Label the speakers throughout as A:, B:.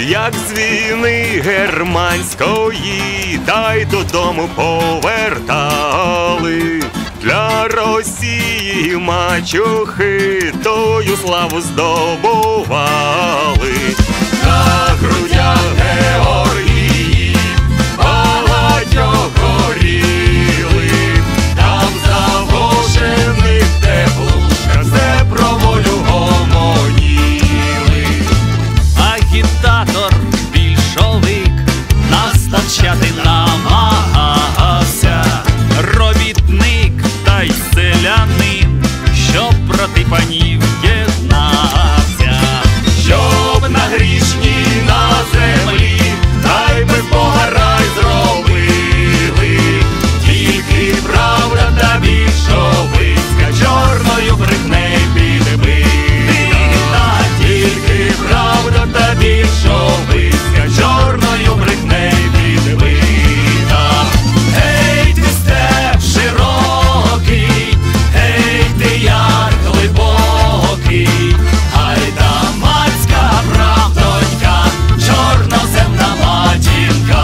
A: як з війни германської, та й додому повертали. Для Росії мачухи тою славу здобували. На грудях Георгії багатьох горіли, там завошених теплушках все про волю гомоніли.
B: Агітатор більшовик нас навчати намагався, робітник та й селянин, щоб проти панів єднався.
A: Щоб на грішній на землі, та й без Бога рай зробили, тільки правда та більшовицька чорною брехнею підбита, тільки правда та більшовицька чорною брехнею підбита. Гей, ти степ широкий, гей, ти яр глибокий, гайдамацька правдонька, чорноземна матінка.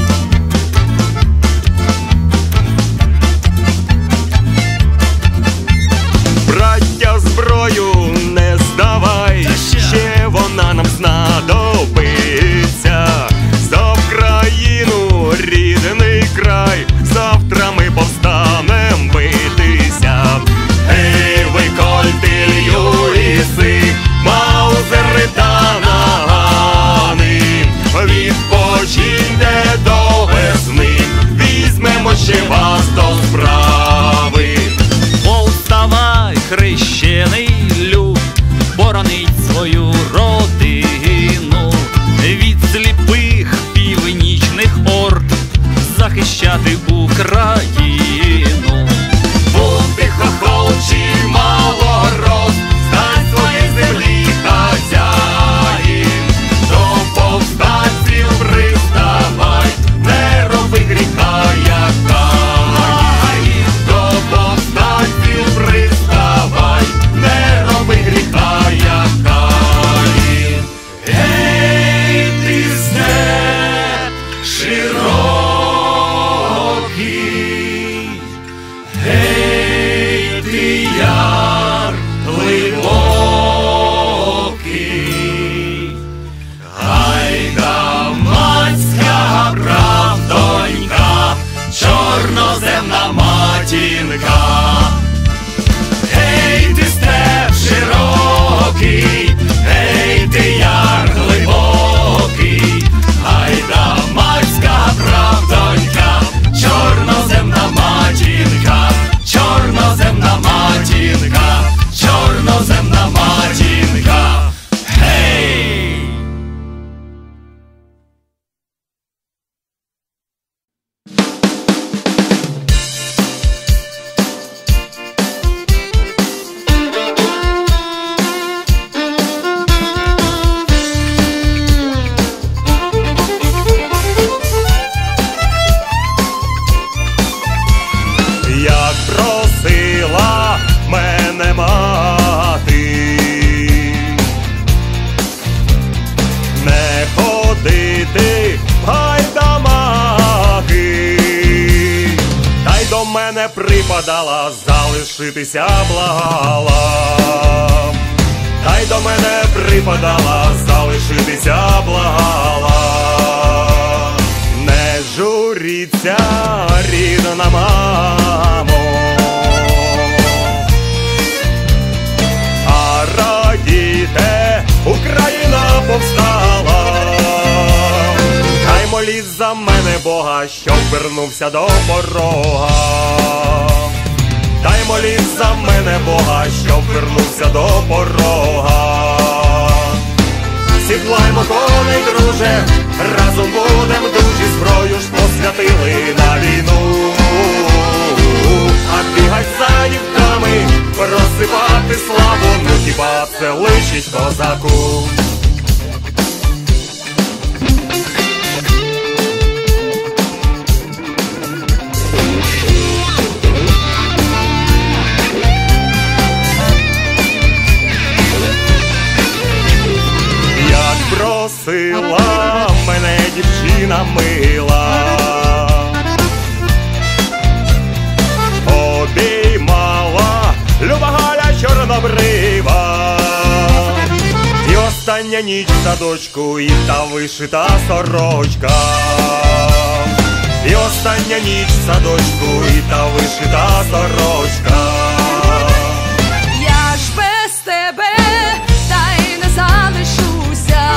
A: Браття, зброю не здавай, ще вона нам знадобиться. За Вкраїну, рідний край, завтра ми повстанем битися. Гей, ви кольти, Льюіси, маузери та нагани, відпочиньте до весни, візьмемо ще вас до справи.
B: Повставай, хрещений люд, боронить свою родину від сліпих північних орд, захищати Україну.
A: Бути хохол чи малорос, стань своєї землі хазяїн, до повстанців приставай, не роби гріха, як Каїн. До повстанців приставай, не роби гріха, як Каїн. Гей, ти степ широкий, гей, ти яр глибокий, гайдамацька правдонька, чорноземна матінка. Гей, ти степ широкий, гей, ти яр глибокий, гайдамацька правдонька, чорноземна матінка, чорноземна матінка, чорноземна матінка. Гей! Як просила мене мати, не ходити в гайдамаки, та й до мене припадала, залишитися благала, та й до мене припадала, залишитися благала. Не журіться, рідна мамо, а радійте, Україна повстала. Хай моліть за мене Бога, щоб вернувся до порога. Дай моліть за мене Бога, щоб вернувся до порога. Сідлаймо коней, друже, разом будем дужі, зброю ж посвятили на війну. А бігать за дівками, розсипати славу, ну хіба це личить козаку? Як просила остання ніч в садочку, і та вишита сорочка. І остання ніч в садочку, і та вишита сорочка.
C: Я ж без тебе та й не залишуся,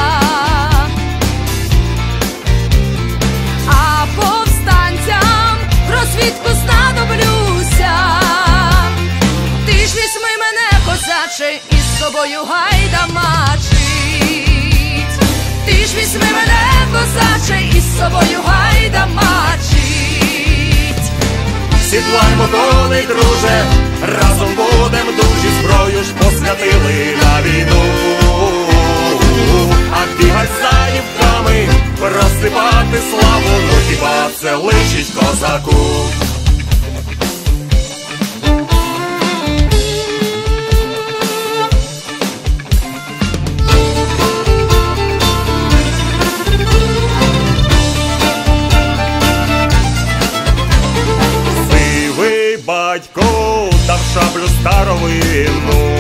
C: а повстанцям розвідку знадоблюся. Ти ж візьми мене, козаче, і з собою гайда мачить. Ти ж візьми мене, козаче, і з собою гайда мачить.
A: Сідлаймо коней, друже, разом будем дужі, зброю ж посвятили на війну. А бігать за дівками, розсипати славу, ну хіба це личить козаку? Батько дав шаблю старовину,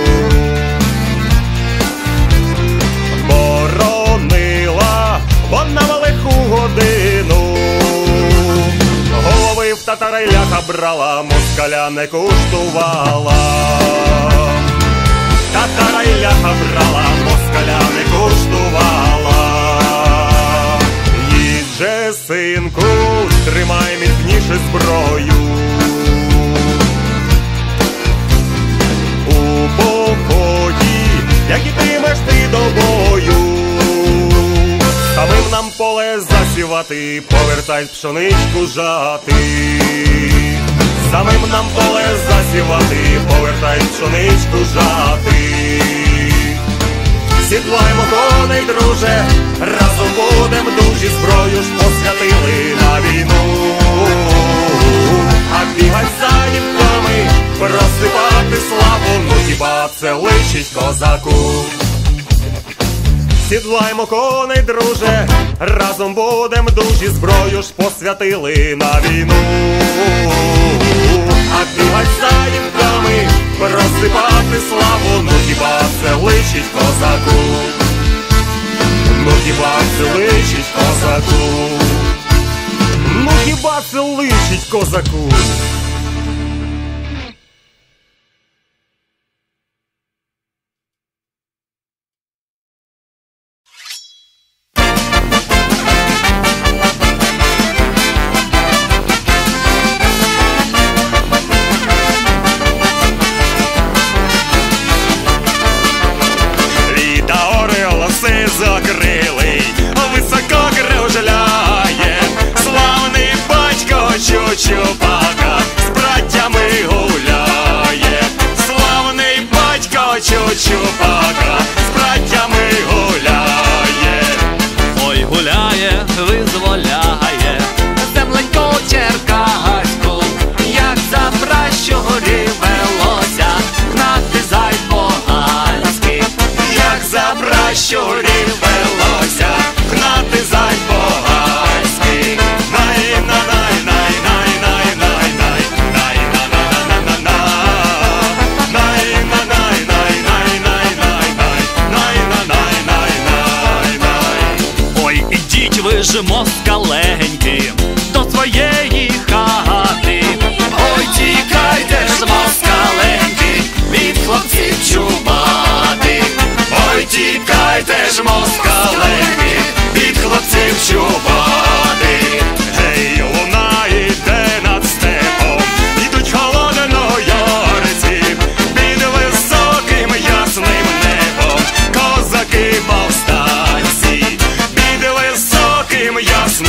A: боронила вона в лиху годину. Голови в татара й ляха брала, москаля не куштувала. Татара й ляха брала, москаля не куштувала. Їдь же, синку, тримай міцніше зброю. Як ітимеш ти до бою, самим нам поле засівати, повертай пшеничку жати. Самим нам поле засівати, повертай пшеничку жати. Сідлаймо коней, друже, разом будем дужі, зброю ж посвятили на війну. А бігать за дівками, розсипати славу, ну хіба це личить козаку? Сідлаймо коней, друже, разом будем дужі, зброю ж посвятили на війну. А бігать за дівками, розсипати славу, ну хіба це личить козаку? Ну хіба це личить козаку? Ну хіба це личить козаку? Закрилий, високо кружляє, славний батько Чучупака з братями гуляє, славний батько Чучупака з братями гуляє.
B: Ой, гуляє, визволяє земленьку черкаську, як за пращурі велося гнати зайд поганський, як за пращурі велося гнати зайд поганський. Ой, ідіть ви ж, москаленьки, до своєї хати. Ой, тікайте ж, москаленьки, від хлопців чубатих. Ой, тікайте ж, москаленьки, від хлопців чубатих.
A: Гей, луна йде над степом, ідуть холодноярці, під високим ясним небом козаки повстанці, під високим ясним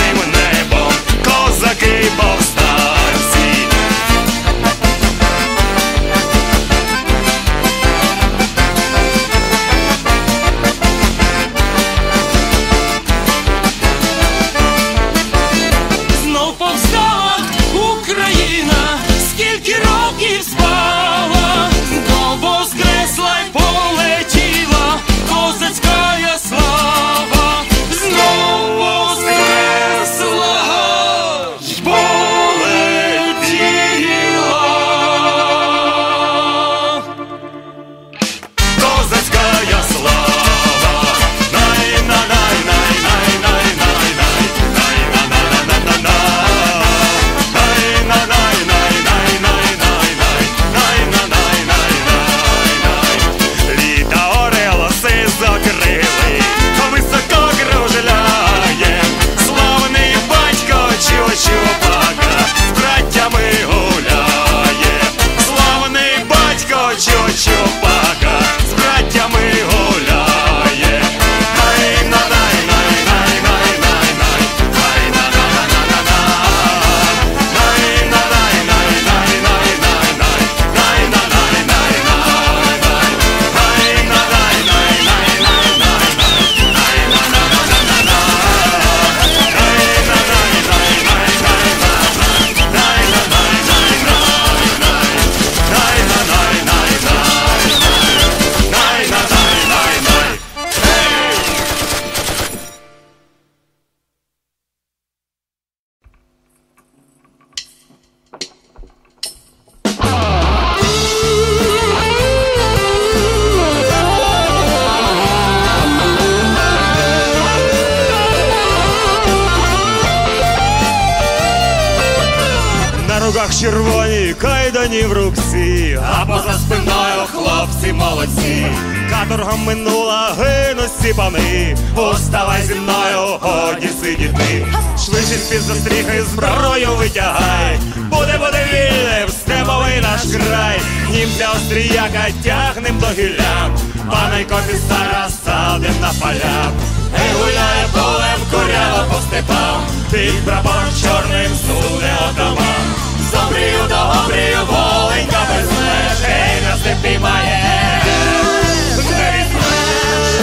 A: червоні кайдані в руці, а поза спиною хлопці молодці. Каторга минула, гинуть всі пани, уставай зі мною, годі сидіти. Швидше з-під застріхи зброю витягай, буде вільним степовий наш край. Німця остріяка тягнем до гілля, паненько офіцера садим на поля. Ей, гуляє полем курява по степам, під прапором чорним суне отаман. З обрію до обрію воленька без меж, ей, на степі має не візьмеш.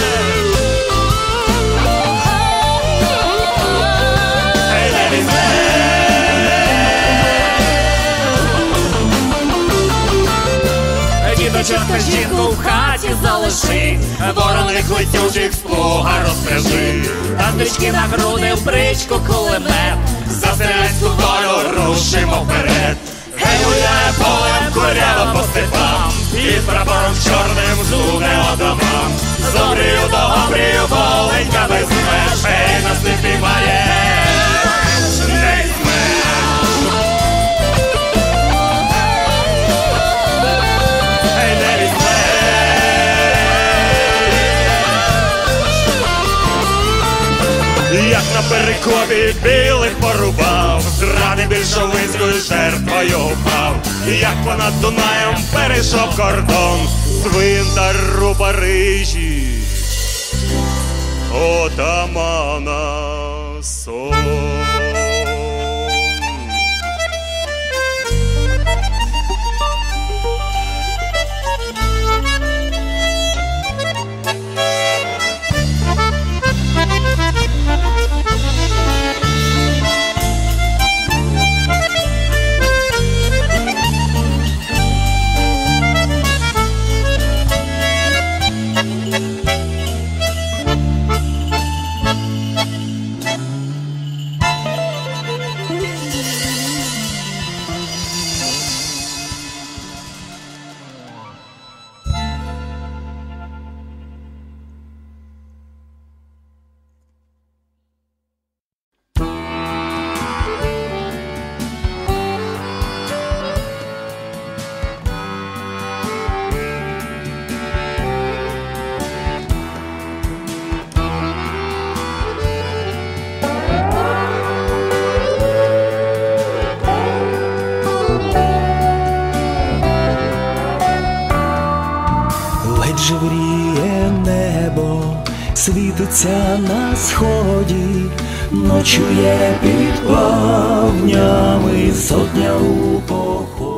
A: Ей, не візьмеш. Дідочок та жінку в хаті залиши, вороних летючих з плуга розпряжи. А стрічки на груди в бричку кулемет, за селянську долю рушимо вперед. Гей, гуляє полем курява по степам, під прапором чорним зуне отаман. З обрію до обрію воленька без меж, ей, на степі має не візьмеш. Ей, не візьмеш. Як на перекопі білих порубав, зради більшовицькою жертвою впав. Як понад Дунаєм перейшов кордон, цвинтар у Парижі отамана сон.
D: Жевріє небо, світиться на сході, ночує під плавнями сотня у поході.